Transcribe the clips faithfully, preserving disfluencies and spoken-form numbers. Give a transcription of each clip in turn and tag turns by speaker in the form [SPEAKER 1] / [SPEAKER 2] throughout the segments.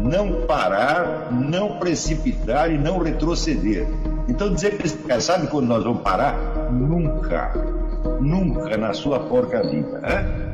[SPEAKER 1] não parar, não precipitar e não retroceder. Então dizer que eles sabe quando nós vamos parar? Nunca, nunca na sua porca vida, né?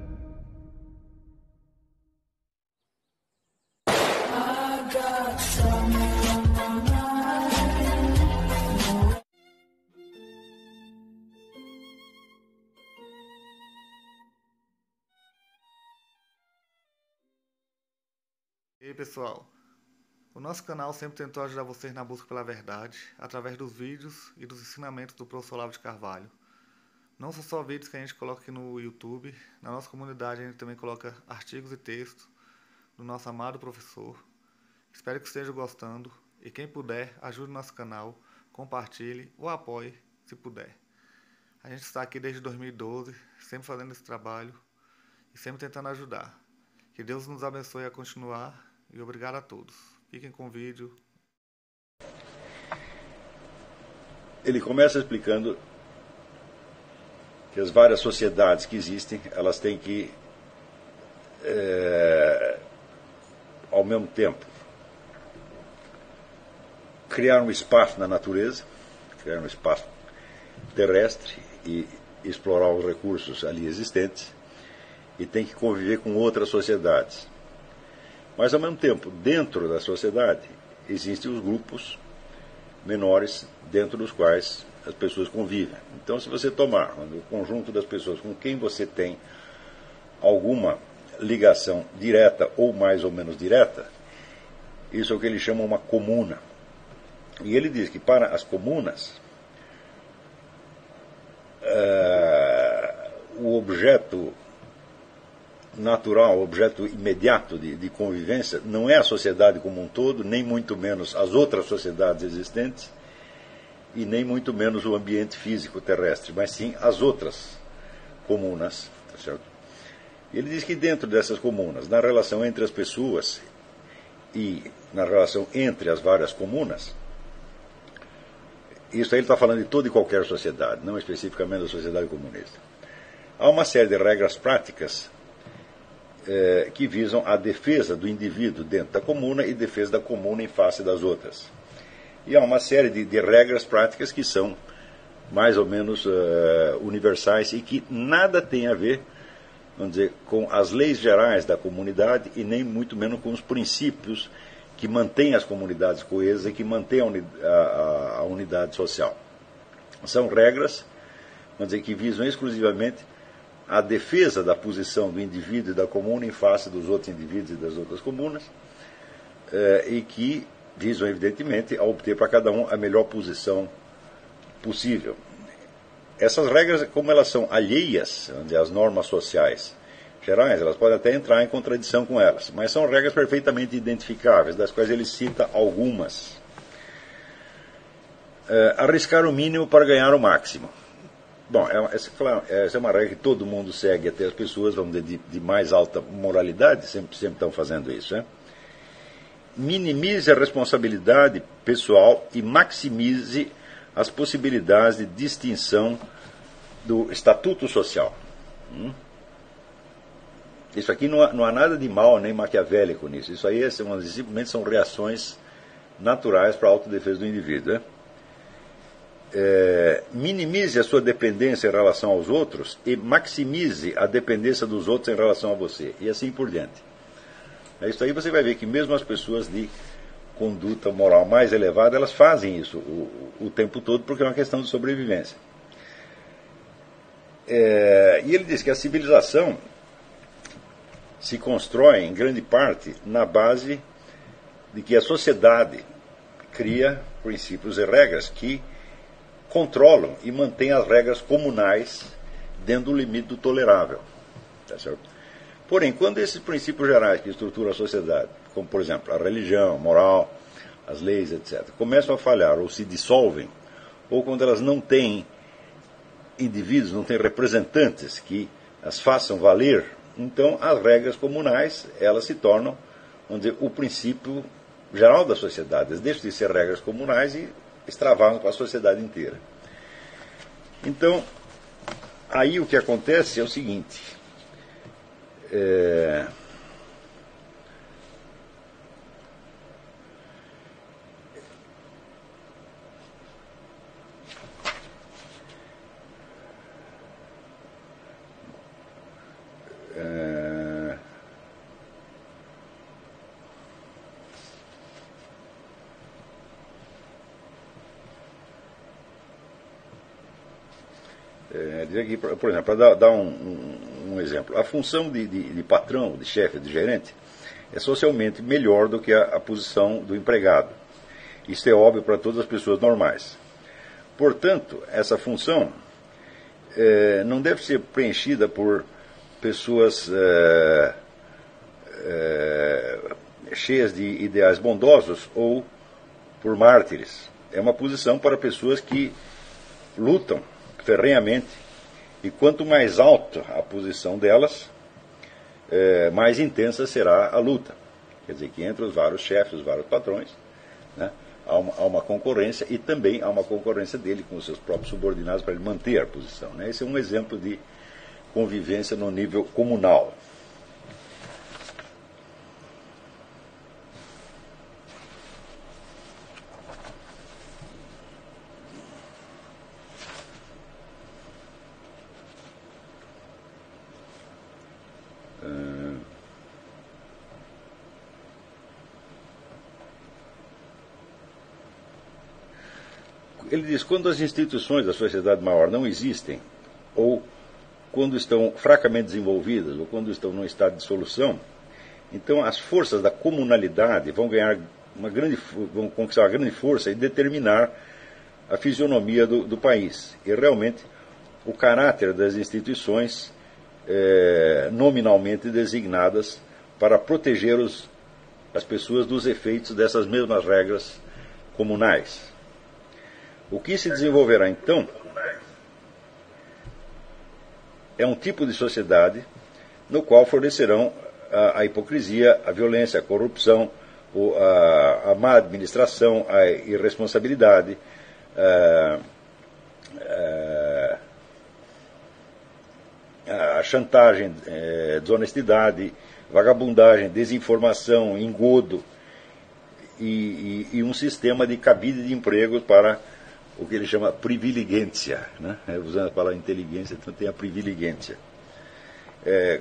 [SPEAKER 2] E aí pessoal, o nosso canal sempre tentou ajudar vocês na busca pela verdade, através dos vídeos e dos ensinamentos do professor Olavo de Carvalho. Não são só vídeos que a gente coloca aqui no YouTube, na nossa comunidade a gente também coloca artigos e textos do nosso amado professor. Espero que estejam gostando e quem puder, ajude o nosso canal, compartilhe ou apoie se puder. A gente está aqui desde dois mil e doze, sempre fazendo esse trabalho e sempre tentando ajudar. Que Deus nos abençoe a continuar. E obrigado a todos. Fiquem com o vídeo.
[SPEAKER 3] Ele começa explicando que as várias sociedades que existem, elas têm que, é, ao mesmo tempo, criar um espaço na natureza, criar um espaço terrestre e explorar os recursos ali existentes, e tem que conviver com outras sociedades. Mas, ao mesmo tempo, dentro da sociedade, existem os grupos menores dentro dos quais as pessoas convivem. Então, se você tomar o conjunto das pessoas com quem você tem alguma ligação direta ou mais ou menos direta, isso é o que ele chama uma comuna. E ele diz que para as comunas, uh, o objeto natural, o objeto imediato de, de convivência, não é a sociedade como um todo, nem muito menos as outras sociedades existentes, e nem muito menos o ambiente físico terrestre, mas sim as outras comunas. Tá certo? Ele diz que dentro dessas comunas, na relação entre as pessoas e na relação entre as várias comunas, isso aí ele está falando de toda e qualquer sociedade, não especificamente da sociedade comunista. Há uma série de regras práticas eh, que visam a defesa do indivíduo dentro da comuna e defesa da comuna em face das outras. E há uma série de, de regras práticas que são mais ou menos uh, universais e que nada tem a ver, vamos dizer, com as leis gerais da comunidade e nem muito menos com os princípios que mantêm as comunidades coesas e que mantêm a, uni a, a unidade social. São regras, vamos dizer, que visam exclusivamente a defesa da posição do indivíduo e da comuna em face dos outros indivíduos e das outras comunas, uh, e que visam, evidentemente, a obter para cada um a melhor posição possível. Essas regras, como elas são alheias às normas sociais gerais, elas podem até entrar em contradição com elas, mas são regras perfeitamente identificáveis, das quais ele cita algumas. Uh, arriscar o mínimo para ganhar o máximo. Bom, é, essa, claro, essa é uma regra que todo mundo segue, até as pessoas, vamos dizer, de, de mais alta moralidade, sempre, sempre estão fazendo isso, né? Minimize a responsabilidade pessoal e maximize as possibilidades de distinção do estatuto social. Hum? Isso aqui não há, não há nada de mal nem maquiavélico nisso. Isso aí é, simplesmente são reações naturais para a autodefesa do indivíduo. Né? É, minimize a sua dependência em relação aos outros e maximize a dependência dos outros em relação a você. E assim por diante. É isso aí, você vai ver que mesmo as pessoas de conduta moral mais elevada, elas fazem isso o, o tempo todo porque é uma questão de sobrevivência. É, e ele diz que a civilização se constrói em grande parte na base de que a sociedade cria princípios e regras que controlam e mantêm as regras comunais dentro do limite do tolerável. Tá certo? Porém, quando esses princípios gerais que estruturam a sociedade, como por exemplo a religião, a moral, as leis, etcétera, começam a falhar ou se dissolvem, ou quando elas não têm indivíduos, não têm representantes que as façam valer, então as regras comunais, elas se tornam, vamos dizer, o princípio geral da sociedade. Elas deixam de ser regras comunais e extravasam para a sociedade inteira. Então, aí o que acontece é o seguinte: É... É, dizer que, por exemplo, para dar, dar um, um, um exemplo, a função de, de, de patrão, de chefe, de gerente, é socialmente melhor do que a, a posição do empregado. Isso é óbvio para todas as pessoas normais. Portanto, essa função é, não deve ser preenchida por pessoas é, é, cheias de ideais bondosos ou por mártires. É uma posição para pessoas que lutam ferrenhamente, e quanto mais alta a posição delas, é, mais intensa será a luta. Quer dizer que entre os vários chefes, os vários patrões, né, há, uma, há uma concorrência, e também há uma concorrência dele com os seus próprios subordinados para ele manter a posição. Né? Esse é um exemplo de convivência no nível comunal. Ele diz, quando as instituições da sociedade maior não existem, ou quando estão fracamente desenvolvidas, ou quando estão num estado de dissolução, então as forças da comunalidade vão ganhar uma grande, vão conquistar uma grande força e determinar a fisionomia do, do país. E realmente o caráter das instituições é, nominalmente designadas para proteger os, as pessoas dos efeitos dessas mesmas regras comunais. O que se desenvolverá então é um tipo de sociedade no qual florescerão a, a hipocrisia, a violência, a corrupção, o, a, a má administração, a irresponsabilidade, a, a, a chantagem, a desonestidade, vagabundagem, desinformação, engodo e, e, e um sistema de cabide de empregos para o que ele chama privilegência, né? Usando a palavra inteligência, então tem a privilegência. É,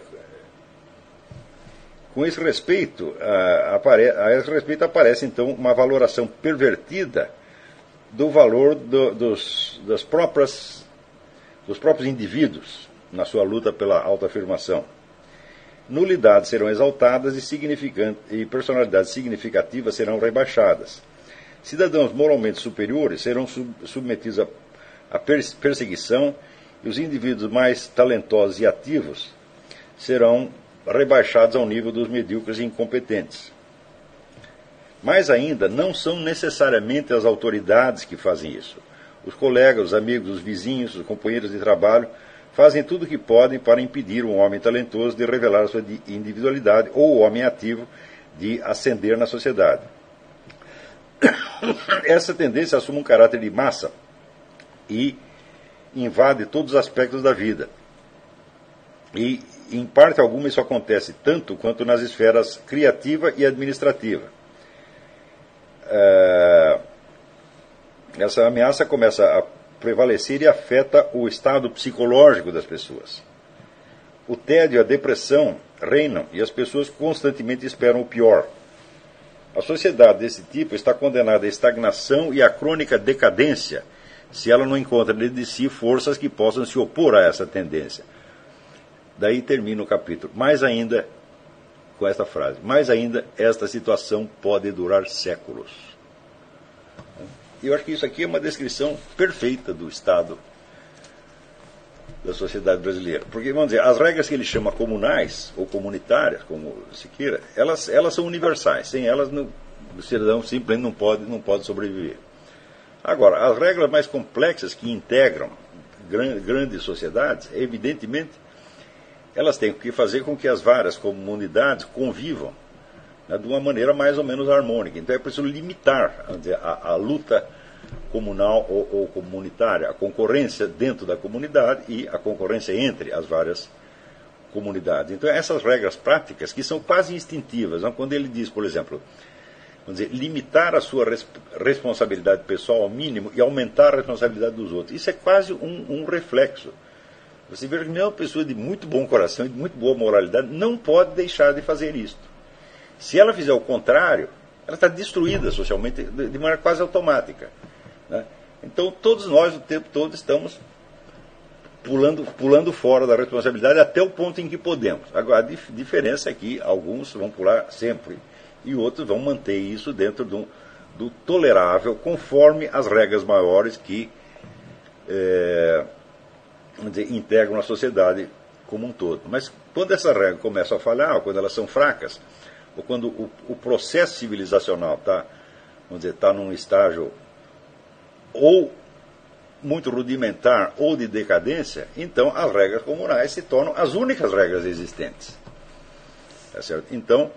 [SPEAKER 3] com esse respeito, a, apare, a esse respeito aparece então uma valoração pervertida do valor do, dos, das próprias, dos próprios indivíduos na sua luta pela autoafirmação. Nulidades serão exaltadas e, significante, e personalidades significativas serão rebaixadas. Cidadãos moralmente superiores serão sub, submetidos a, a perseguição, e os indivíduos mais talentosos e ativos serão rebaixados ao nível dos medíocres e incompetentes. Mais ainda, não são necessariamente as autoridades que fazem isso. Os colegas, os amigos, os vizinhos, os companheiros de trabalho fazem tudo o que podem para impedir um homem talentoso de revelar sua individualidade ou o homem ativo de ascender na sociedade. Essa tendência assume um caráter de massa e invade todos os aspectos da vida. E, em parte alguma, isso acontece tanto quanto nas esferas criativa e administrativa. Uh, essa ameaça começa a prevalecer e afeta o estado psicológico das pessoas. O tédio e a depressão reinam e as pessoas constantemente esperam o pior. A sociedade desse tipo está condenada à estagnação e à crônica decadência se ela não encontra dentro de si forças que possam se opor a essa tendência. Daí termina o capítulo. Mais ainda, com esta frase, mais ainda, esta situação pode durar séculos. E eu acho que isso aqui é uma descrição perfeita do estado da sociedade brasileira. Porque, vamos dizer, as regras que ele chama comunais, ou comunitárias, como se queira, elas, elas são universais. Sem elas, não, o cidadão simplesmente não pode, não pode sobreviver. Agora, as regras mais complexas que integram gran, grandes sociedades, evidentemente, elas têm que fazer com que as várias comunidades convivam, né, de uma maneira mais ou menos harmônica. Então é preciso limitar, vamos dizer, a, a luta comunal ou, ou comunitária, a concorrência dentro da comunidade e a concorrência entre as várias comunidades. Então essas regras práticas que são quase instintivas, não? Quando ele diz, por exemplo, vamos dizer, limitar a sua res, responsabilidade pessoal ao mínimo e aumentar a responsabilidade dos outros, isso é quase um, um reflexo. Você vê que nenhuma pessoa de muito bom coração e de muito boa moralidade não pode deixar de fazer isto. Se ela fizer o contrário, ela está destruída socialmente de maneira quase automática. Né? Então todos nós o tempo todo estamos pulando, pulando fora da responsabilidade até o ponto em que podemos. Agora, a dif- diferença é que alguns vão pular sempre e outros vão manter isso dentro do, do tolerável, conforme as regras maiores que é, vamos dizer, integram a sociedade como um todo. Mas quando essas regras começam a falhar, ou quando elas são fracas, ou quando o, o processo civilizacional está, vamos dizer, está num estágio ou muito rudimentar ou de decadência, então as regras comunais se tornam as únicas regras existentes. Tá certo? Então,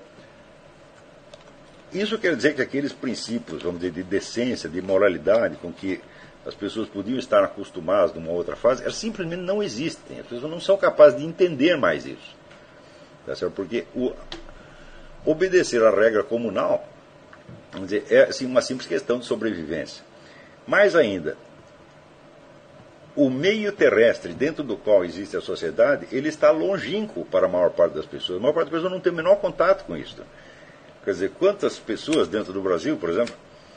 [SPEAKER 3] isso quer dizer que aqueles princípios, vamos dizer, de decência, de moralidade, com que as pessoas podiam estar acostumadas numa outra fase, elas simplesmente não existem. As pessoas não são capazes de entender mais isso. Tá certo? Porque o, obedecer à regra comunal, vamos dizer, é assim, uma simples questão de sobrevivência. Mais ainda, o meio terrestre dentro do qual existe a sociedade, ele está longínquo para a maior parte das pessoas. A maior parte das pessoas não tem o menor contato com isso. Quer dizer, quantas pessoas dentro do Brasil, por exemplo,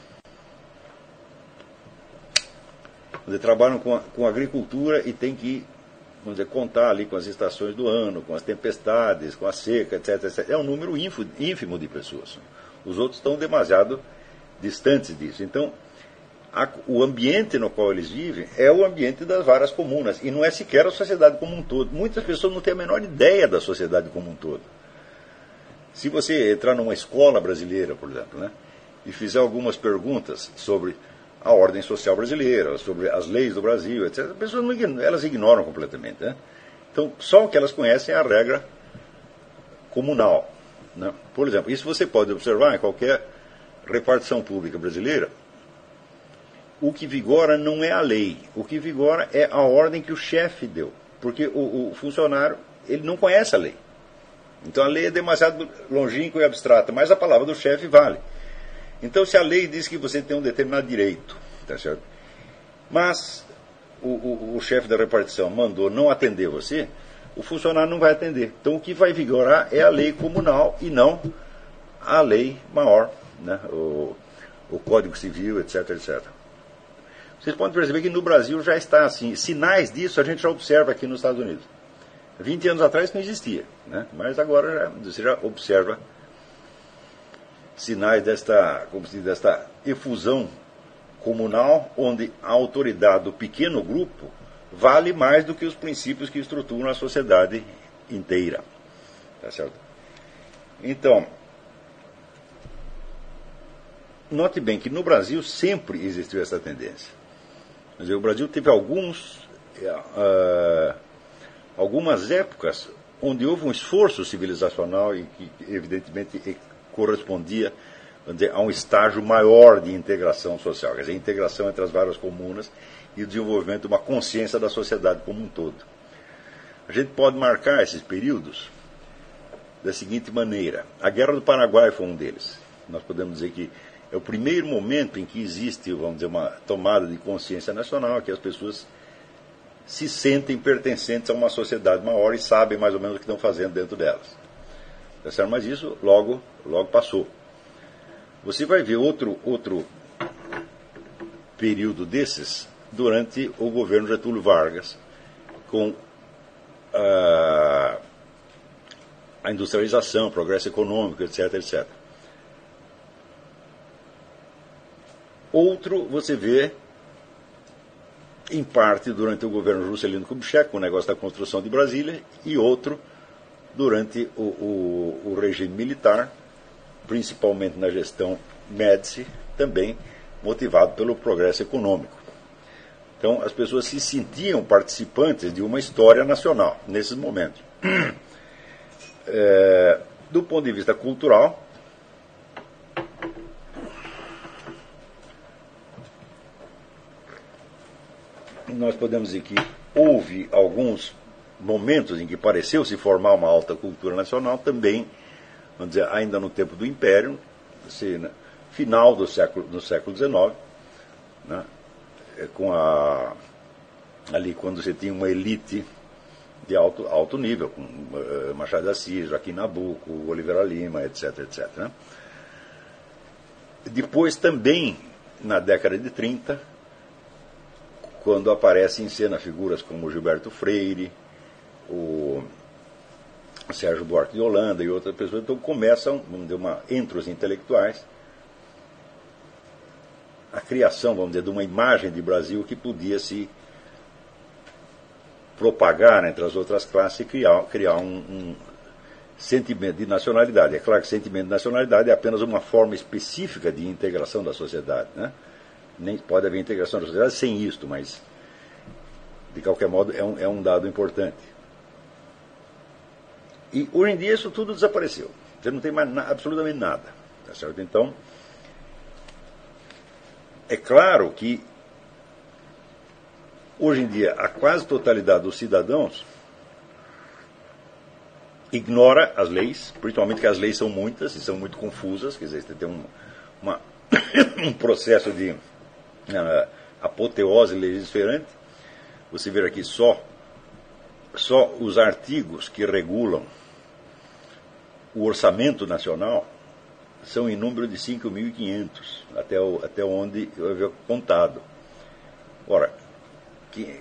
[SPEAKER 3] trabalham com, a, com agricultura e tem que, vamos dizer, contar ali com as estações do ano, com as tempestades, com a seca, etc, etcétera. É um número ínfimo, ínfimo de pessoas. Os outros estão demasiado distantes disso. Então, a, o ambiente no qual eles vivem é o ambiente das várias comunas, e não é sequer a sociedade como um todo. Muitas pessoas não têm a menor ideia da sociedade como um todo. Se você entrar numa escola brasileira, por exemplo, né, e fizer algumas perguntas sobre a ordem social brasileira, sobre as leis do Brasil, etcétera, as pessoas não ignoram, elas ignoram completamente. Né? Então, só o que elas conhecem é a regra comunal. Né? Por exemplo, isso você pode observar em qualquer repartição pública brasileira. O que vigora não é a lei, o que vigora é a ordem que o chefe deu. Porque o, o funcionário, ele não conhece a lei. Então a lei é demasiado longínqua e abstrata, mas a palavra do chefe vale. Então, se a lei diz que você tem um determinado direito, tá certo? Mas o, o, o chefe da repartição mandou não atender você, o funcionário não vai atender. Então, o que vai vigorar é a lei comunal e não a lei maior, né? o, o Código Civil, etc, etcétera. Vocês podem perceber que no Brasil já está assim. Sinais disso a gente já observa aqui nos Estados Unidos. vinte anos atrás não existia, né? Mas agora já, você já observa sinais desta, como se diz, desta efusão comunal, onde a autoridade do pequeno grupo vale mais do que os princípios que estruturam a sociedade inteira. Tá certo? Então, note bem que no Brasil sempre existiu essa tendência. Quer dizer, o Brasil teve alguns, uh, algumas épocas onde houve um esforço civilizacional e que, evidentemente, correspondia, vamos dizer, a um estágio maior de integração social, quer dizer, a integração entre as várias comunas e o desenvolvimento de uma consciência da sociedade como um todo. A gente pode marcar esses períodos da seguinte maneira. A Guerra do Paraguai foi um deles. Nós podemos dizer que é o primeiro momento em que existe, vamos dizer, uma tomada de consciência nacional, que as pessoas se sentem pertencentes a uma sociedade maior e sabem mais ou menos o que estão fazendo dentro delas. Mas isso logo, logo passou. Você vai ver outro, outro período desses durante o governo Getúlio Vargas, com a, a industrialização, o progresso econômico, etc, etcétera. Outro você vê, em parte, durante o governo Juscelino Kubitschek, com o negócio da construção de Brasília, e outro durante o, o, o regime militar, principalmente na gestão Médici, também motivado pelo progresso econômico. Então, as pessoas se sentiam participantes de uma história nacional, nesses momentos. É, do ponto de vista cultural, nós podemos dizer que houve alguns momentos em que pareceu se formar uma alta cultura nacional, também, vamos dizer, ainda no tempo do Império, assim, né, final do século, do século dezenove, né, com a, ali quando você tinha uma elite de alto, alto nível, com uh, Machado de Assis, Joaquim Nabuco, Oliveira Lima, etc, etc. Né. Depois também, na década de trinta, quando aparecem em cena figuras como Gilberto Freire, o Sérgio Buarque de Holanda e outras pessoas. Então começam, vamos dizer, uma, entre os intelectuais, a criação, vamos dizer, de uma imagem de Brasil que podia se propagar entre as outras classes e criar, criar um, um sentimento de nacionalidade. É claro que sentimento de nacionalidade é apenas uma forma específica de integração da sociedade, né? Nem pode haver integração da sociedade sem isto, mas de qualquer modo é um, é um dado importante. E hoje em dia isso tudo desapareceu. Você não tem mais na, absolutamente nada. Tá certo? Então, é claro que hoje em dia a quase totalidade dos cidadãos ignora as leis, principalmente que as leis são muitas e são muito confusas, quer dizer, você tem um, uma, um processo de uh, apoteose legislativa. Você vê aqui só, só os artigos que regulam o orçamento nacional são em número de cinco mil e quinhentos, até, o, até onde eu havia contado. Ora, quem,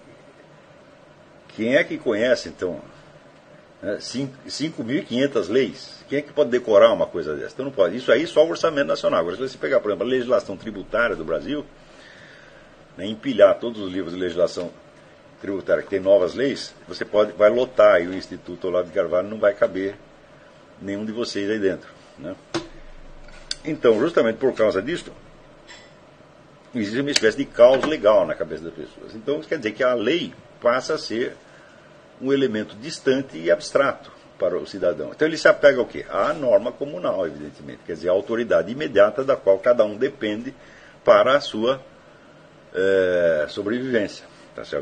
[SPEAKER 3] quem é que conhece, então, né, cinco mil e quinhentas leis? Quem é que pode decorar uma coisa dessa? Então não pode. Isso aí só o orçamento nacional. Agora, se você pegar, por exemplo, a legislação tributária do Brasil, né, empilhar todos os livros de legislação tributária que tem novas leis, você pode, vai lotar, e o Instituto Olavo de Carvalho não vai caber nenhum de vocês aí dentro, né? Então, justamente por causa disso, existe uma espécie de caos legal na cabeça das pessoas. Então, isso quer dizer que a lei passa a ser um elemento distante e abstrato para o cidadão. Então, ele se apega ao quê? À norma comunal, evidentemente. Quer dizer, a autoridade imediata da qual cada um depende para a sua é, sobrevivência. Tá certo?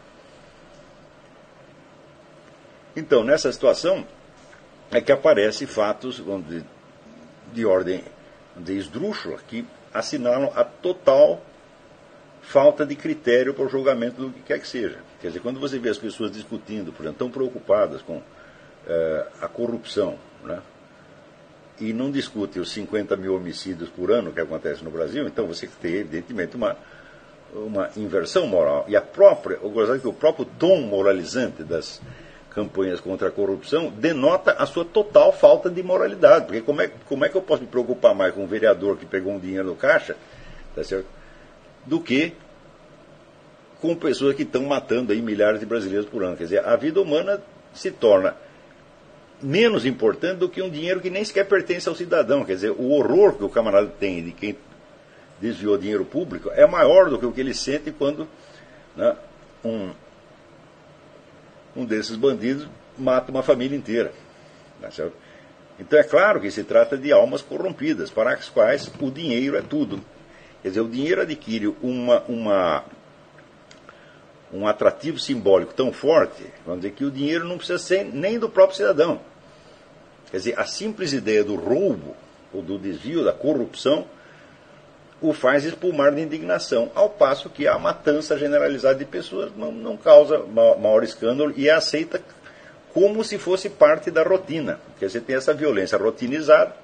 [SPEAKER 3] Então, nessa situação, é que aparecem fatos, vamos dizer, de ordem de esdrúxula, que assinalam a total falta de critério para o julgamento do que quer que seja. Quer dizer, quando você vê as pessoas discutindo, por exemplo, tão preocupadas com eh, a corrupção, né, e não discute os cinquenta mil homicídios por ano que acontece no Brasil, então você tem, evidentemente, uma, uma inversão moral. E a própria, eu gostaria que o próprio tom moralizante das campanhas contra a corrupção denota a sua total falta de moralidade. Porque como é, como é que eu posso me preocupar mais com um vereador que pegou um dinheiro no caixa, tá certo, do que com pessoas que estão matando aí milhares de brasileiros por ano? Quer dizer, a vida humana se torna menos importante do que um dinheiro que nem sequer pertence ao cidadão. Quer dizer, o horror que o camarada tem de quem desviou dinheiro público é maior do que o que ele sente quando, né, um um desses bandidos mata uma família inteira. Tá certo? Então é claro que se trata de almas corrompidas, para as quais o dinheiro é tudo. Quer dizer, o dinheiro adquire uma, uma, um atrativo simbólico tão forte, vamos dizer, que o dinheiro não precisa ser nem do próprio cidadão. Quer dizer, a simples ideia do roubo, ou do desvio, da corrupção, o faz espumar de indignação, ao passo que a matança generalizada de pessoas não, não causa maior escândalo e é aceita como se fosse parte da rotina. Porque você tem essa violência rotinizada,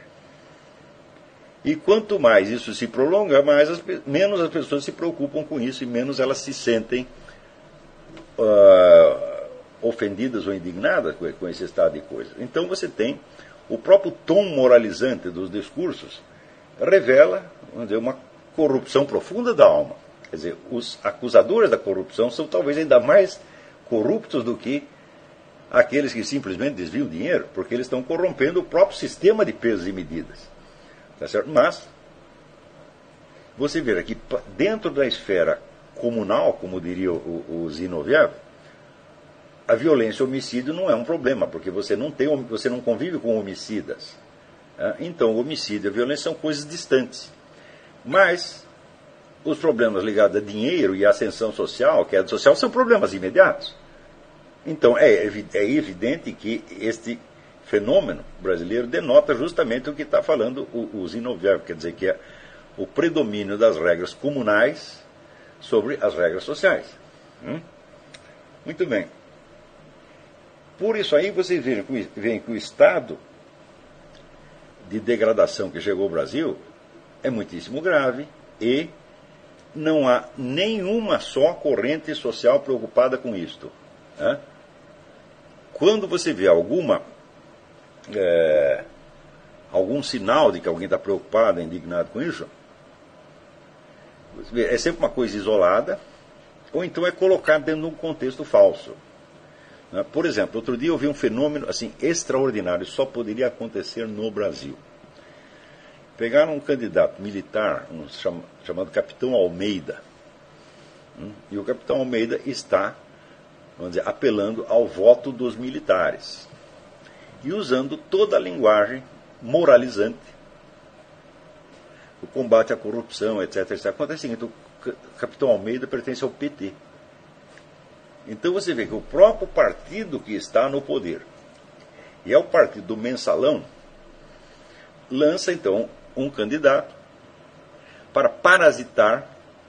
[SPEAKER 3] e quanto mais isso se prolonga, mais as, menos as pessoas se preocupam com isso e menos elas se sentem uh, ofendidas ou indignadas com, com esse estado de coisas. Então você tem o próprio tom moralizante dos discursos revela, vamos dizer, uma corrupção profunda da alma. Quer dizer, os acusadores da corrupção são talvez ainda mais corruptos do que aqueles que simplesmente desviam dinheiro, porque eles estão corrompendo o próprio sistema de pesos e medidas. Tá certo? Mas, você vê aqui, dentro da esfera comunal, como diria o, o Zinoviev, a violência e o homicídio não é um problema, porque você não, tem, você não convive com homicidas. Então, o homicídio e a violência são coisas distantes. Mas os problemas ligados a dinheiro e a ascensão social, queda social, são problemas imediatos. Então, é, é evidente que este fenômeno brasileiro denota justamente o que está falando o, o Zinoviev, quer dizer, que é o predomínio das regras comunais sobre as regras sociais. Hum? Muito bem. Por isso aí, vocês veem, veem que o estado de degradação que chegou ao Brasil é muitíssimo grave e não há nenhuma só corrente social preocupada com isto. Né? Quando você vê alguma, é, algum sinal de que alguém está preocupado, indignado com isso, você vê, é sempre uma coisa isolada, ou então é colocado dentro de um contexto falso. Né? Por exemplo, outro dia eu vi um fenômeno assim, extraordinário, só poderia acontecer no Brasil. Pegaram um candidato militar, um cham, chamado Capitão Almeida, hum, e o Capitão Almeida está, vamos dizer, apelando ao voto dos militares e usando toda a linguagem moralizante, o combate à corrupção, etc, etcétera. Acontece o seguinte, o Capitão Almeida pertence ao P T. Então você vê que o próprio partido que está no poder, e é o partido do mensalão, lança então um candidato para parasitar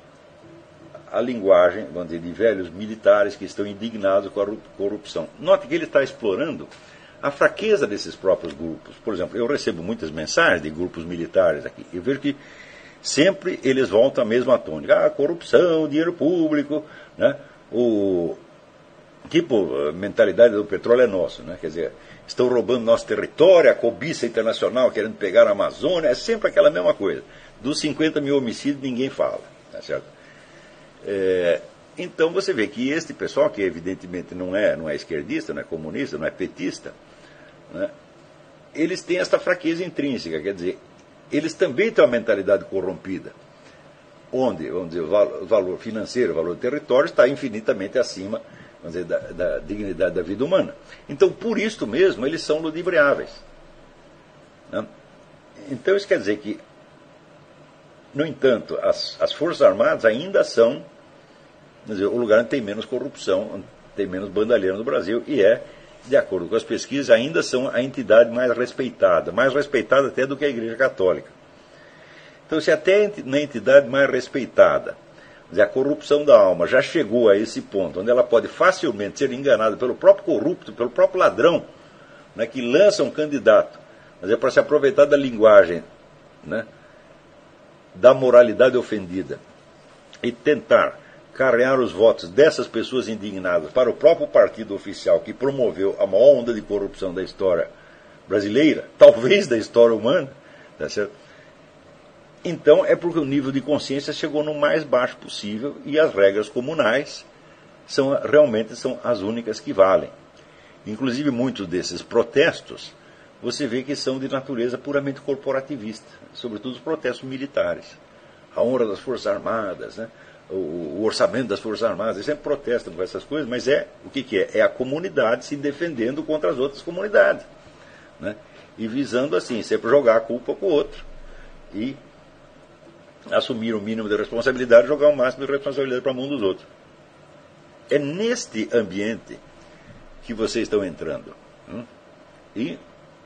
[SPEAKER 3] a linguagem, vamos dizer, de velhos militares que estão indignados com a corrupção. Note que ele está explorando a fraqueza desses próprios grupos. Por exemplo, eu recebo muitas mensagens de grupos militares aqui. Eu vejo que sempre eles voltam à mesma tônica. Ah, corrupção, dinheiro público, né? O tipo, a mentalidade do petróleo é nosso, né? Quer dizer, estão roubando nosso território, a cobiça internacional querendo pegar a Amazônia, é sempre aquela mesma coisa. Dos cinquenta mil homicídios ninguém fala, tá certo? É, então você vê que este pessoal, que evidentemente não é, não é esquerdista, não é comunista, não é petista, né? Eles têm esta fraqueza intrínseca, quer dizer, eles também têm uma mentalidade corrompida, onde, vamos dizer, o valor financeiro, o valor do território está infinitamente acima, vamos dizer, da, da dignidade da vida humana. Então, por isso mesmo, eles são ludibriáveis. Né? Então, isso quer dizer que, no entanto, as, as Forças Armadas ainda são, quer dizer, o lugar onde tem menos corrupção, onde tem menos bandalheiro no Brasil, e é, de acordo com as pesquisas, ainda são a entidade mais respeitada, mais respeitada até do que a Igreja Católica. Então, se até na entidade mais respeitada, a corrupção da alma já chegou a esse ponto, onde ela pode facilmente ser enganada pelo próprio corrupto, pelo próprio ladrão, né, que lança um candidato, mas é para se aproveitar da linguagem, né, da moralidade ofendida e tentar carregar os votos dessas pessoas indignadas para o próprio partido oficial que promoveu a maior onda de corrupção da história brasileira, talvez da história humana, tá certo? Então é porque o nível de consciência chegou no mais baixo possível e as regras comunais são, realmente são as únicas que valem. Inclusive muitos desses protestos, você vê que são de natureza puramente corporativista, sobretudo os protestos militares. A honra das Forças Armadas, né? o, o orçamento das Forças Armadas, eles sempre protestam com essas coisas, mas é o que, que é? É a comunidade se defendendo contra as outras comunidades. Né? E visando assim, sempre jogar a culpa com o outro. E assumir o mínimo de responsabilidade e jogar o máximo de responsabilidade para a mão dos outros. É neste ambiente que vocês estão entrando. Hum? E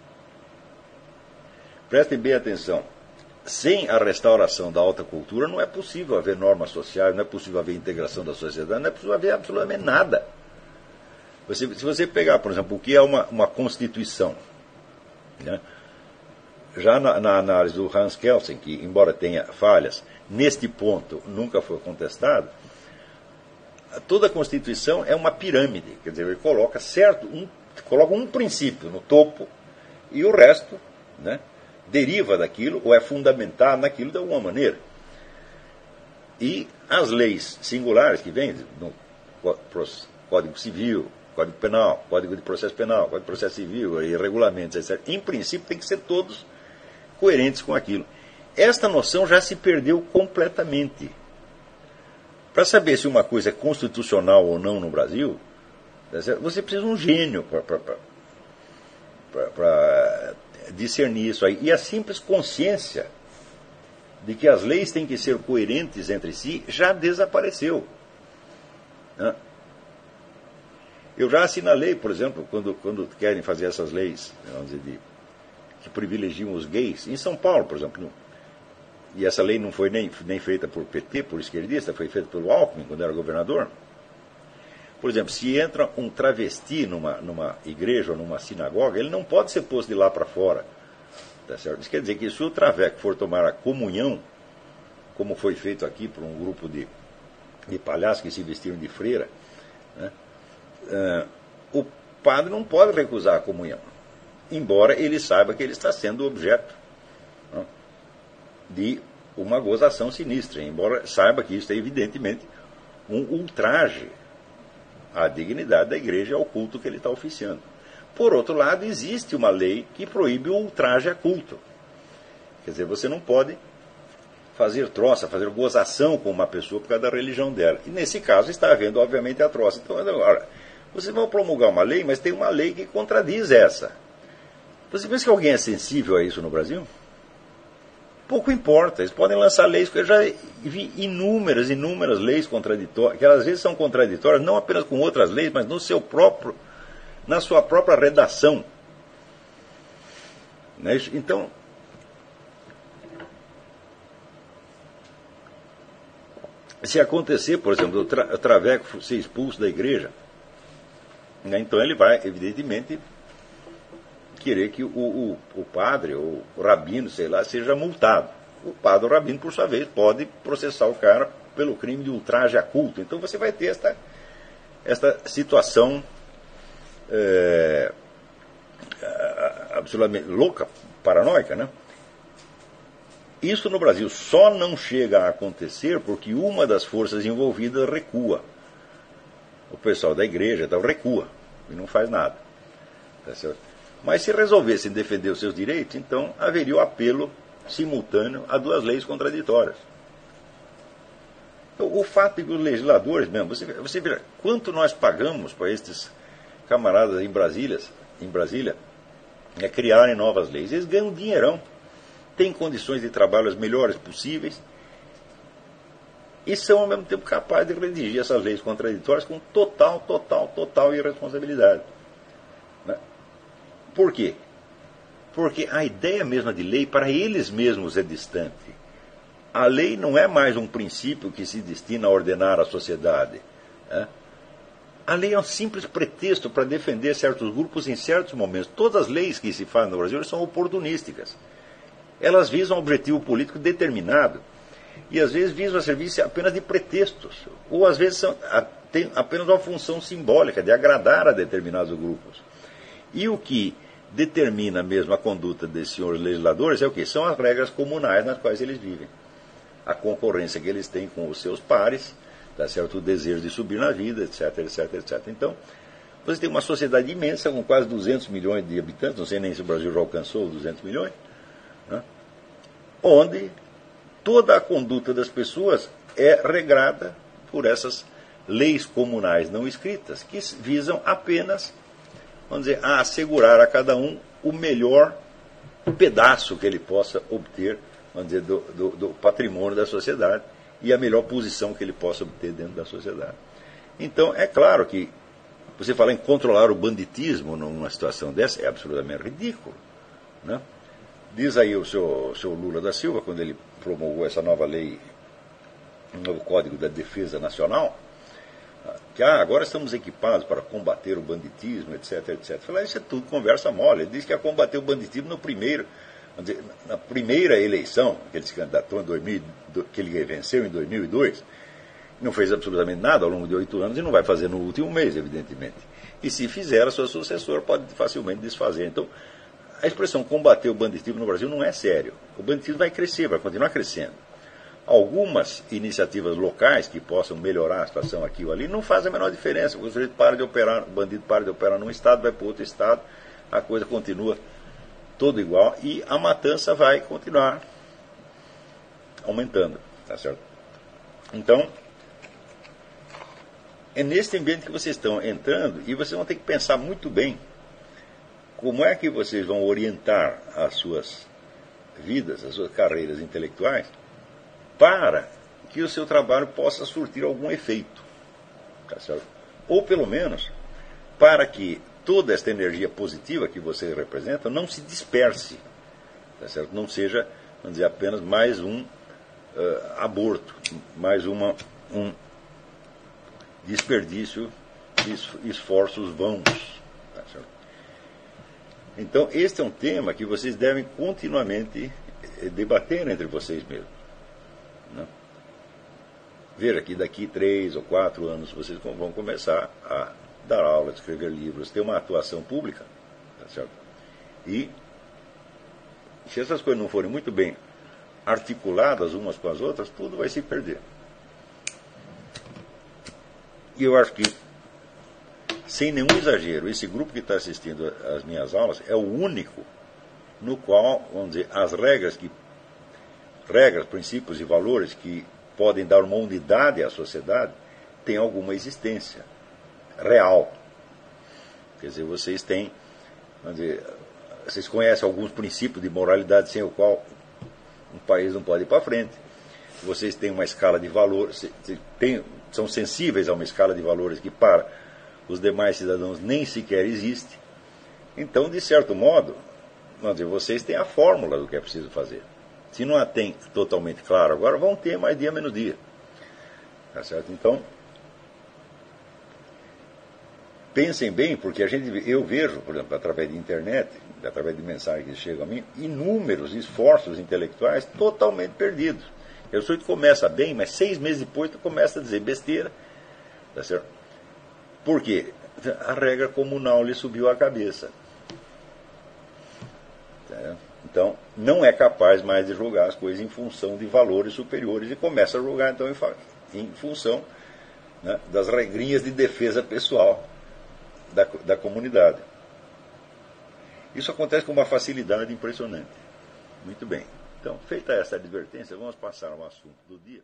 [SPEAKER 3] prestem bem atenção. Sem a restauração da alta cultura não é possível haver normas sociais, não é possível haver integração da sociedade, não é possível haver absolutamente nada. Você, se você pegar, por exemplo, o que é uma, uma Constituição, né? Já na, na análise do Hans Kelsen, que embora tenha falhas, neste ponto nunca foi contestado, toda a Constituição é uma pirâmide, quer dizer, ele coloca certo, um, coloca um princípio no topo e o resto, né, deriva daquilo ou é fundamentado naquilo de alguma maneira. E as leis singulares que vêm no Código Civil, Código Penal, Código de Processo Penal, Código de Processo Civil e regulamentos, etcétera, em princípio tem que ser todos coerentes com aquilo. Esta noção já se perdeu completamente. Para saber se uma coisa é constitucional ou não no Brasil, você precisa de um gênio para discernir isso aí. E a simples consciência de que as leis têm que ser coerentes entre si já desapareceu. Eu já assinalei, por exemplo, quando, quando querem fazer essas leis, vamos dizer, de que privilegiam os gays. Em São Paulo, por exemplo, e essa lei não foi nem, nem feita por P T, por esquerdista, foi feita pelo Alckmin, quando era governador. Por exemplo, se entra um travesti numa, numa igreja ou numa sinagoga, ele não pode ser posto de lá para fora. Tá certo? Isso quer dizer que se o traveco for tomar a comunhão como foi feito aqui por um grupo de, de palhaços que se vestiram de freira, né? uh, o padre não pode recusar a comunhão, embora ele saiba que ele está sendo objeto, né, de uma gozação sinistra, embora saiba que isso é evidentemente um ultraje à dignidade da igreja e ao culto que ele está oficiando. Por outro lado, existe uma lei que proíbe o ultraje a culto. Quer dizer, você não pode fazer troça, fazer gozação com uma pessoa por causa da religião dela. E nesse caso está havendo, obviamente, a troça. Então, agora, vocês vão promulgar uma lei, mas tem uma lei que contradiz essa. Você pensa que alguém é sensível a isso no Brasil? Pouco importa. Eles podem lançar leis, porque eu já vi inúmeras, inúmeras leis contraditórias, que às vezes são contraditórias não apenas com outras leis, mas no seu próprio, na sua própria redação. Então, se acontecer, por exemplo, o tra Traveco ser expulso da igreja, né, então ele vai, evidentemente, querer que o, o, o padre, ou o rabino, sei lá, seja multado. O padre ou o rabino, por sua vez, pode processar o cara pelo crime de ultraje a culto. Então você vai ter esta, esta situação é, absolutamente louca, paranoica, né? Isso no Brasil só não chega a acontecer porque uma das forças envolvidas recua. O pessoal da igreja então, recua e não faz nada. Tá certo? Mas se resolvessem defender os seus direitos, então haveria o apelo simultâneo a duas leis contraditórias. Então, o fato de que os legisladores mesmo, você, você vê quanto nós pagamos para estes camaradas em Brasília, em Brasília é, criarem novas leis. Eles ganham dinheirão, têm condições de trabalho as melhores possíveis e são ao mesmo tempo capazes de redigir essas leis contraditórias com total, total, total irresponsabilidade. Né? Por quê? Porque a ideia mesma de lei para eles mesmos é distante. A lei não é mais um princípio que se destina a ordenar a sociedade. Né? A lei é um simples pretexto para defender certos grupos em certos momentos. Todas as leis que se fazem no Brasil são oportunísticas. Elas visam um objetivo político determinado e às vezes visam a serviço apenas de pretextos, ou às vezes são, têm apenas uma função simbólica de agradar a determinados grupos. E o que determina mesmo a conduta desses senhores legisladores é o quê? São as regras comunais nas quais eles vivem. A concorrência que eles têm com os seus pares, tá certo? O desejo de subir na vida, etc, etc, etcétera. Então, você tem uma sociedade imensa com quase duzentos milhões de habitantes, não sei nem se o Brasil já alcançou os duzentos milhões, né? Onde toda a conduta das pessoas é regrada por essas leis comunais não escritas, que visam apenas, vamos dizer, a assegurar a cada um o melhor pedaço que ele possa obter, vamos dizer, do, do, do patrimônio da sociedade e a melhor posição que ele possa obter dentro da sociedade. Então, é claro que você falar em controlar o banditismo numa situação dessa é absolutamente ridículo, né? Diz aí o seu, seu Lula da Silva, quando ele promulgou essa nova lei, um novo Código da Defesa Nacional, que ah, agora estamos equipados para combater o banditismo, etc, etcétera. Falei, isso é tudo conversa mole. Ele disse que ia combater o banditismo no primeiro, vamos dizer, na primeira eleição que ele se candidatou em dois mil, que ele venceu em dois mil e dois, não fez absolutamente nada ao longo de oito anos e não vai fazer no último mês, evidentemente. E se fizer, a sua sucessora pode facilmente desfazer. Então, a expressão combater o banditismo no Brasil não é sério. O banditismo vai crescer, vai continuar crescendo. Algumas iniciativas locais que possam melhorar a situação aqui ou ali não fazem a menor diferença. O sujeito para de operar, o bandido para de operar num estado, vai para outro estado, a coisa continua toda igual e a matança vai continuar aumentando. Tá certo? Então, é nesse ambiente que vocês estão entrando e vocês vão ter que pensar muito bem como é que vocês vão orientar as suas vidas, as suas carreiras intelectuais, para que o seu trabalho possa surtir algum efeito. Tá certo? Ou, pelo menos, para que toda esta energia positiva que vocês representam não se disperse. Tá certo? Não seja, vamos dizer, apenas mais um uh, aborto, mais uma, um desperdício de esforços vãos. Tá certo? Então, este é um tema que vocês devem continuamente debater entre vocês mesmos. Né? Veja que daqui três ou quatro anos vocês vão começar a dar aula, escrever livros, ter uma atuação pública, tá certo? E se essas coisas não forem muito bem articuladas umas com as outras, tudo vai se perder. E eu acho que, sem nenhum exagero, esse grupo que está assistindo às minhas aulas é o único no qual, vamos dizer, as regras, que, regras, princípios e valores que podem dar uma unidade à sociedade têm alguma existência real. Quer dizer, vocês têm, vamos dizer, vocês conhecem alguns princípios de moralidade sem o qual um país não pode ir para frente. Vocês têm uma escala de valores, têm, são sensíveis a uma escala de valores que para os demais cidadãos nem sequer existe. Então, de certo modo, vamos dizer, vocês têm a fórmula do que é preciso fazer. Se não a tem totalmente claro agora, vão ter mais dia menos dia. Tá certo? Então, pensem bem, porque a gente, eu vejo, por exemplo, através de internet, através de mensagens que chegam a mim, inúmeros esforços intelectuais totalmente perdidos. Eu sou que começa bem, mas seis meses depois tu começa a dizer besteira. Tá certo? Por quê? A regra comunal lhe subiu à cabeça. Tá? Então, não é capaz mais de julgar as coisas em função de valores superiores e começa a julgar, então, em, em função, né, das regrinhas de defesa pessoal da, da comunidade. Isso acontece com uma facilidade impressionante. Muito bem. Então, feita essa advertência, vamos passar ao assunto do dia.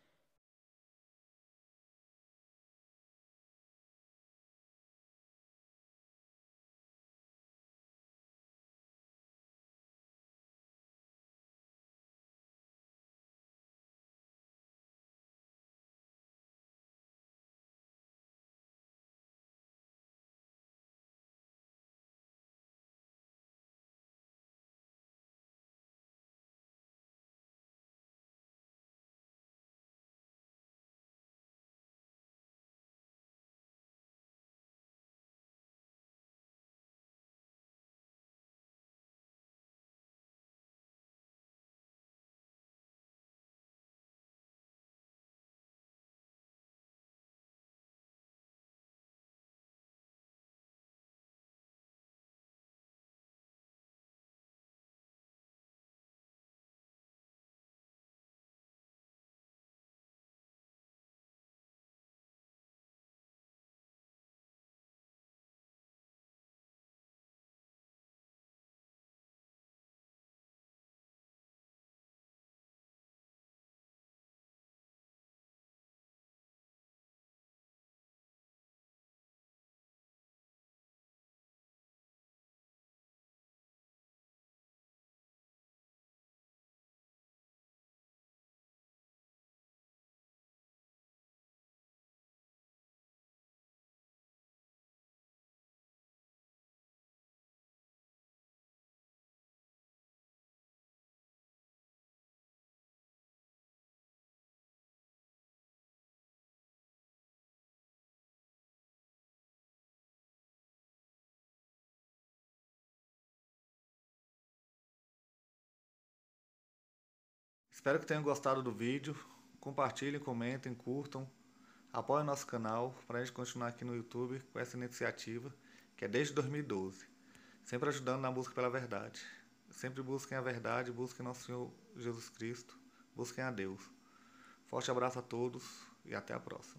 [SPEAKER 2] Espero que tenham gostado do vídeo. Compartilhem, comentem, curtam. Apoiem o nosso canal para a gente continuar aqui no YouTube com essa iniciativa que é desde dois mil e doze. Sempre ajudando na busca pela verdade. Sempre busquem a verdade, busquem nosso Senhor Jesus Cristo, busquem a Deus. Forte abraço a todos e até a próxima.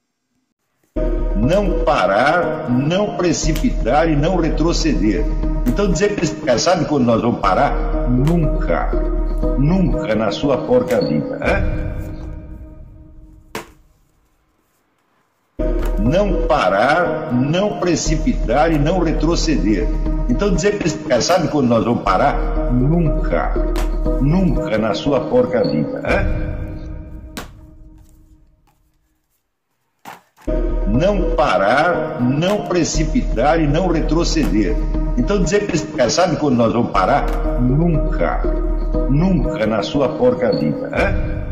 [SPEAKER 1] Não parar, não precipitar e não retroceder. Então dizer para esse cara, sabe quando nós vamos parar? Nunca. Nunca na sua porca vida. Hein? Não parar, não precipitar e não retroceder. Então dizer para esse cara, sabe quando nós vamos parar? Nunca. Nunca na sua porca vida. Hein? Não parar, não precipitar e não retroceder. Então dizer para esse cara, sabe quando nós vamos parar? Nunca. Nunca na sua porca vida. Hein?